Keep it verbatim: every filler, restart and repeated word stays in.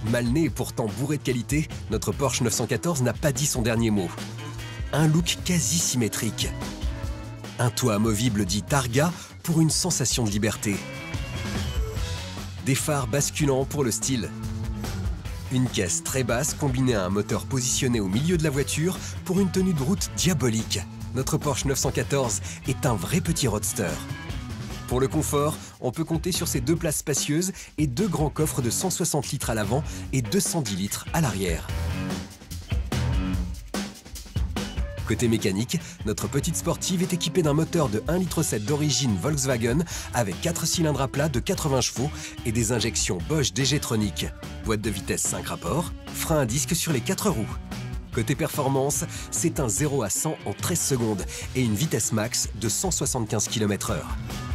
Mal né et pourtant bourré de qualité, notre Porsche neuf cent quatorze n'a pas dit son dernier mot. Un look quasi symétrique. Un toit amovible dit Targa pour une sensation de liberté. Des phares basculants pour le style. Une caisse très basse combinée à un moteur positionné au milieu de la voiture pour une tenue de route diabolique. Notre Porsche neuf cent quatorze est un vrai petit roadster. Pour le confort, on peut compter sur ses deux places spacieuses et deux grands coffres de cent soixante litres à l'avant et deux cent dix litres à l'arrière. Côté mécanique, notre petite sportive est équipée d'un moteur de un virgule sept litres d'origine Volkswagen avec quatre cylindres à plat de quatre-vingts chevaux et des injections Bosch D G-Tronic. Boîte de vitesse cinq rapports, frein à disque sur les quatre roues. Côté performance, c'est un zéro à cent en treize secondes et une vitesse max de cent soixante-quinze kilomètres heure.